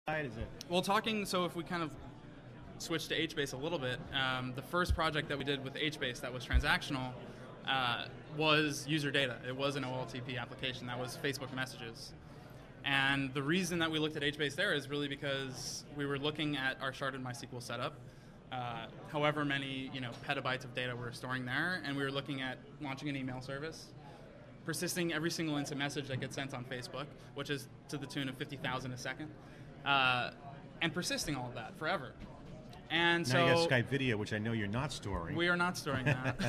Is it? Well, so if we kind of switch to HBase a little bit, the first project that we did with HBase that was transactional was user data. It was an OLTP application. That was Facebook messages. And the reason that we looked at HBase there is really because we were looking at our sharded MySQL setup, however many petabytes of data we're storing there, and we were looking at launching an email service, persisting every single instant message that gets sent on Facebook, which is to the tune of 50,000 a second, and persisting all of that forever. And now you got Skype video, which I know you're not storing. We are not storing that.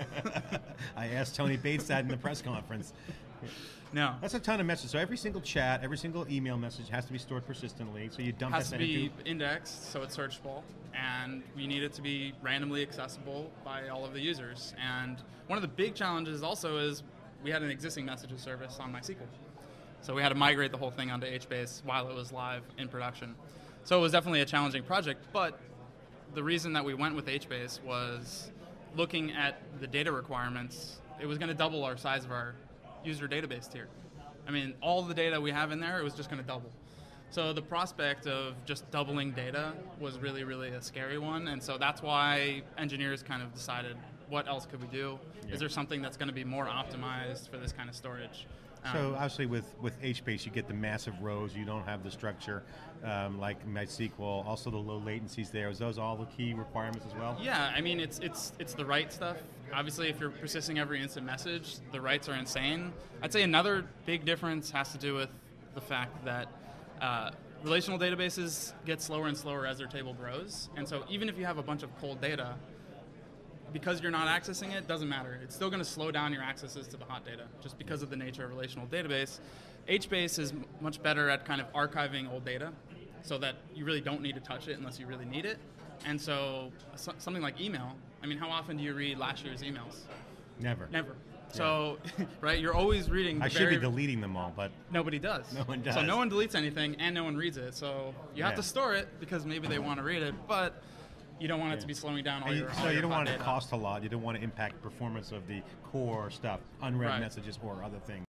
I asked Tony Bates that in the press conference. No. That's a ton of messages. So every single chat, every single email message has to be stored persistently. So you dump has that to be indexed, so it's searchable, and we need it to be randomly accessible by all of the users. And one of the big challenges also is we had an existing messages service on MySQL. So we had to migrate the whole thing onto HBase while it was live in production. So it was definitely a challenging project, but the reason that we went with HBase was looking at the data requirements. It was going to double our size of our user database tier. I mean, all the data we have in there, it was just going to double. So the prospect of just doubling data was really, really a scary one, and so that's why engineers kind of decided, what else could we do? Yeah. Is there something that's going to be more optimized for this kind of storage? So obviously with HBase you get the massive rows, you don't have the structure like MySQL, also the low latencies there. Is those all the key requirements as well? Yeah, I mean it's the write stuff. Obviously if you're persisting every instant message, the writes are insane. I'd say another big difference has to do with the fact that relational databases get slower and slower as their table grows, and so even if you have a bunch of cold data, because you're not accessing it, doesn't matter. It's still going to slow down your accesses to the hot data, just because of the nature of a relational database. HBase is much better at kind of archiving old data, so that you really don't need to touch it unless you really need it. And so something like email, I mean, how often do you read last year's emails? Never. Never. So, right, you're always reading. I should be deleting them all, but nobody does. No one does. So no one deletes anything, and no one reads it. So you have to store it because maybe they want to read it, but you don't want it to be slowing down all your So you don't want it data. to cost a lot. You don't want to impact performance of the core stuff, unread messages or other things.